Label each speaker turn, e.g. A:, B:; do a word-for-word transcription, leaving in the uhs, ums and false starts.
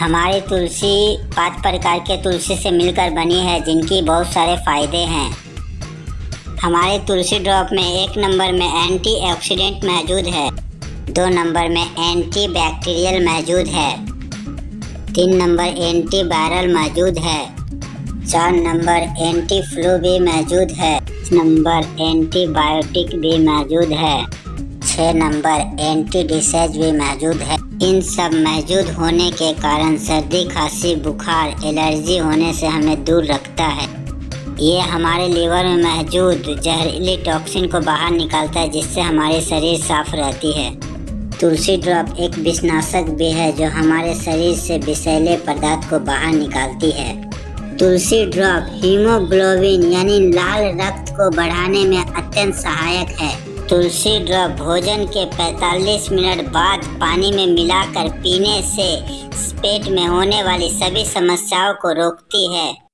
A: हमारी तुलसी पांच प्रकार के तुलसी से मिलकर बनी है, जिनकी बहुत सारे फायदे हैं। हमारे तुलसी ड्रॉप में एक नंबर में एंटीऑक्सीडेंट मौजूद है, दो नंबर में एंटी बैक्टीरियल मौजूद है, तीन नंबर एंटी वायरल मौजूद है, चार नंबर एंटी फ्लू भी मौजूद है, नंबर एंटीबायोटिक भी मौजूद है, छः नंबर एंटी डिसीज भी मौजूद है। इन सब मौजूद होने के कारण सर्दी, खांसी, बुखार, एलर्जी होने से हमें दूर रखता है। ये हमारे लीवर में मौजूद जहरीली टॉक्सिन को बाहर निकालता है, जिससे हमारी शरीर साफ रहती है। तुलसी ड्रॉप एक विषनाशक भी है, जो हमारे शरीर से विषैले पदार्थ को बाहर निकालती है। तुलसी ड्रॉप हीमोग्लोबिन यानी लाल रक्त को बढ़ाने में अत्यंत सहायक है। तुलसी ड्रॉप भोजन के पैंतालीस मिनट बाद पानी में मिलाकर पीने से पेट में होने वाली सभी समस्याओं को रोकती है।